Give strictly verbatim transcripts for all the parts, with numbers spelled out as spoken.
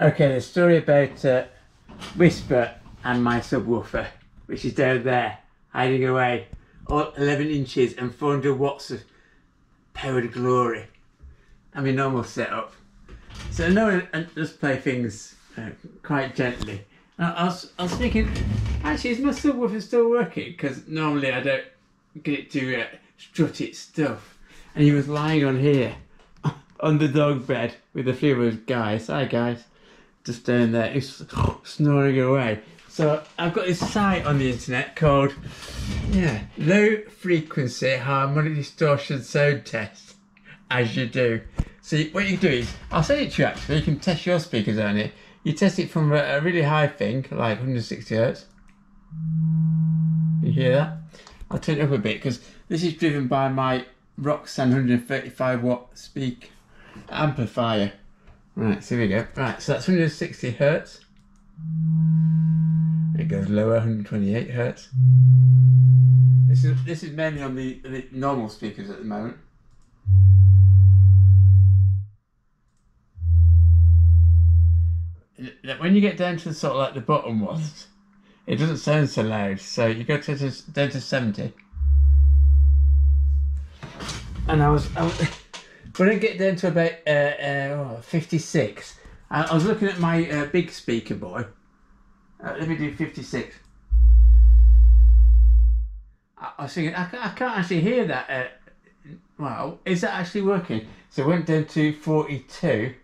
Okay, the story about uh, Whisper and my subwoofer, which is down there, hiding away, all eleven inches and four hundred watts of powered glory. I mean, normal setup. So I know I just play things uh, quite gently. And I was, I was thinking, actually, is my subwoofer still working? Because normally I don't get it to uh, strut its stuff. And he was lying on here, on the dog bed, with a few of those guys. Hi guys. Just down there, he's snoring away. So I've got this site on the internet called, yeah, Low Frequency Harmonic Distortion Sound Test, as you do. So what you do is, I'll send it to you actually, you can test your speakers on it. You test it from a, a really high thing, like one hundred sixty hertz. You hear that? I'll turn it up a bit, because this is driven by my Roxanne one hundred thirty-five watt speak amplifier. Right, so here we go. Right, so that's one hundred sixty hertz. It goes lower, one hundred twenty-eight hertz. This is this is mainly on the, the normal speakers at the moment. When you get down to sort of like the bottom ones, it doesn't sound so loud. So you go to, to down to seventy. And I was, I was when I get down to about uh, uh, fifty-six, I, I was looking at my uh, big speaker boy. Uh, let me do fifty-six. I, I was thinking, I can't, I can't actually hear that. Uh, well, is that actually working? So I went down to forty-two.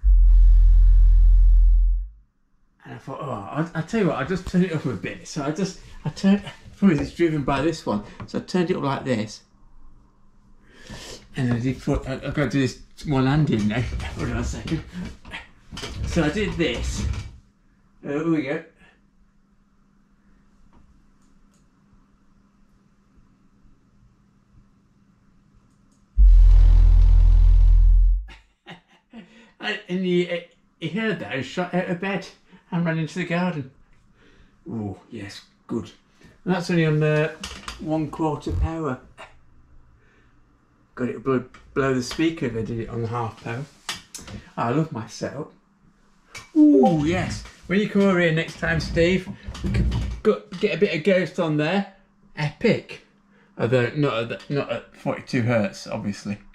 And I thought, oh, I'll, I'll tell you what, I'll just turn it up a bit. So I just, I turned, probably it's driven by this one. So I turned it up like this. And I did put, I've got to do this one handed now. Hold on a second. So I did this. Uh, here we go. And he, he heard that, he shot out of bed and ran into the garden. Oh, yes, good. And that's only on uh, one quarter power. Got it to blow, blow the speaker if I did it on the half power. Oh, I love my setup. Ooh, yes. When you come over here next time, Steve, we could go, get a bit of Ghost on there. Epic. Although not at, not at forty-two hertz, obviously.